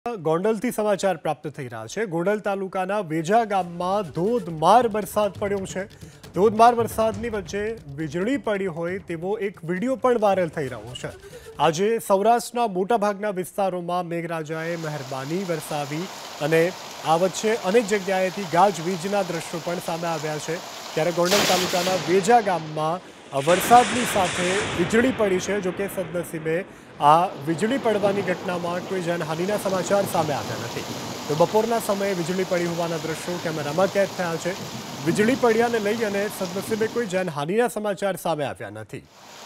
ગોંડલથી સમાચાર પ્રાપ્ત થઈ રહ્યા છે। ગોંડલ તાલુકાના વેજા ગામમાં ધોધમાર વરસાદ પડ્યો છે। ધોધમાર વરસાદની વચ્ચે વીજળી પડી હોય તેવો એક વિડીયો પણ વાયરલ થઈ રહ્યો છે। આજે સૌરાષ્ટ્રના મોટાભાગના વિસ્તારોમાં મેઘરાજાએ મહેરબાની વરસાવી અને આ વચ્ચે અનેક જગ્યાએથી ગાજવીજના દ્રશ્યો પણ સામે આવ્યા છે। ત્યારે ગોંડલ તાલુકાના વેજા ગામમાં વરસાદની સાથે વીજળી પડી છે। જોકે સદનસીબે આ વીજળી પડવાની ઘટનામાં કોઈ જાનહાનિના સમાચાર સામે આવ્યા નથી। તો બપોરના સમયે વીજળી પડી હોવાના દ્રશ્યો કેમેરામાં કેદ થયા છે। વીજળી પડ્યાને લઈ અને સદનસીબે કોઈ જાનહાનિના સમાચાર સામે આવ્યા નથી।